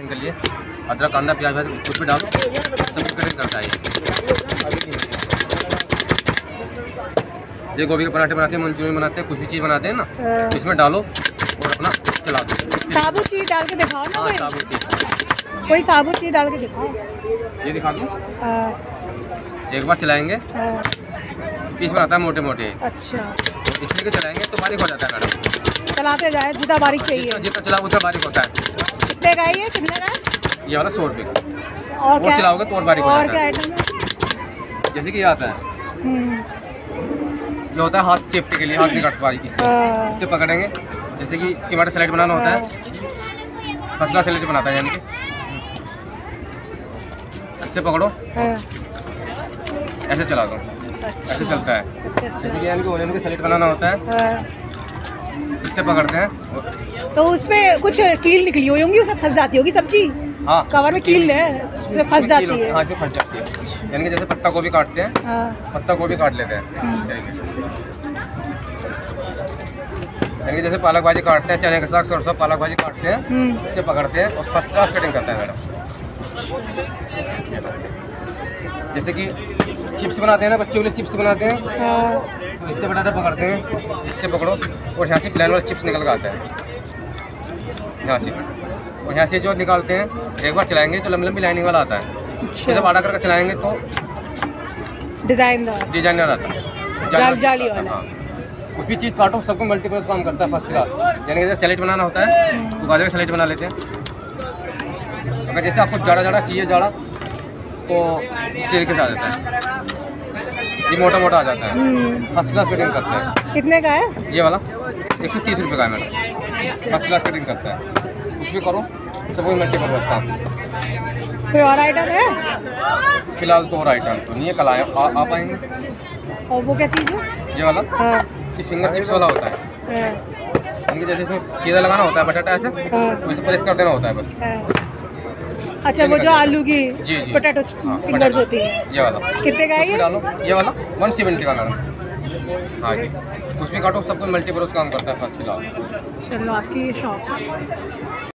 के लिए अदरक, कांदा, प्याज भाजी कुछ भी डालो, सब कटिंग करता है ये। गोभी के पराठे बनाते हैं, मंचूरियन बनाते हैं, कुछ भी चीज़ बनाते हैं ना, तो इसमें डालो और अपना चला दो। साबुत चीज़ डाल के दिखाओ ना। हाँ, साबुत चीज़, कोई साबुत चीज़ डाल के दिखाओ। ये दिखा दूँ। एक बार चलाएंगे, पीस बनाता है मोटे मोटे। अच्छा, इसलिए कि चलाएंगे तो बारीक हो जाता है मैडम। चलाते जाए, जितना बारीक चाहिए। जितना चलाओ उतना बारीक होता है। कितने का है ये, कितने का है? ये वाला 100 रुपये का। और क्या चलाओगे तो और बारीक हो और जाता क्या है। आइटम है? जैसे कि ये आता है, ये होता है हाथ सेफ्टी के लिए, हाथ नहीं कटवा इससे पकड़ेंगे। जैसे कि टमाटर सैलेड बनाना होता है, फर्स्ट क्लास सैलेड बनाता है, यानी कि इससे पकड़ो, ऐसे चला दो, ऐसे चलता है। जैसे कि यानी कि ओनियन की सैलेड बनाना होता है, इससे पकड़ते हैं। तो उसमें कुछ कील निकली हुई होंगी, उसमें फंस जाती होगी सब्जी। हाँ, कवर में कील है, उसमें फंस जाती है। हाँ, इसमें फंस जाती है। यानी कि जैसे पत्ता गोभी काटते हैं, पत्ता गोभी काट लेते हैं इस तरीके से। यानी कि जैसे पालक भाजी काटते हैं, चने का साग, सरसों, पालक भाजी काटते हैं, इससे पकड़ते हैं और फर्स्ट क्लास कटिंग करते हैं मैडम। जैसे कि चिप्स बनाते हैं ना, बच्चों के लिए चिप्स बनाते हैं, तो इससे बटाटा पकड़ते हैं, इससे पकड़ो और यहाँ से प्लेन वाला चिप्स निकल कर आता है यहाँ से। और यहाँ से जो निकालते हैं, एक बार चलाएंगे तो लंबी लंबी लाइनिंग वाला आता है। जब आड़ा करके चलाएंगे तो डिजाइनर आता है, जाली वाला। हाँ, कुछ भी चीज़ काटो सबको मल्टीपर्पज़ काम करता है, फर्स्ट क्लास। यानी कि जैसे सैलेड बनाना होता है तो गाजर का सैलेड बना लेते हैं। अगर जैसे आपको जाड़ा जाड़ा चाहिए, जाड़ा, तो इस तरीके से आ जाता है, ये मोटा मोटा आ जाता है। फर्स्ट क्लास कटिंग करते हैं। कितने का है ये वाला 130 रुपये का है मैडम, फर्स्ट क्लास कटिंग करता है। कुछ भी करो सबको मल्टीपर्पज़ काम। कोई और आइटम है? फिलहाल तो और आइटम तो नहीं है, कल आ पाएंगे। और वो क्या चीज़ है? ये वाला ये फिंगर चिप्स वाला होता है। यानी कि जैसे इसमें सीधा लगाना होता है बटाटा ऐसे, तो इसे प्रेस कर देना होता है बस। अच्छा, वो जो आलू की जी पोटैटो फिंगर्स होती है, ये वाला कितने का है ये? डालो, ये वाला 170 का मैडम। हाँ जी, कुछ भी काटो सबको मल्टीपर्पज़ काम करता है फर्स्ट क्लास। चलो, आपकी ये शॉप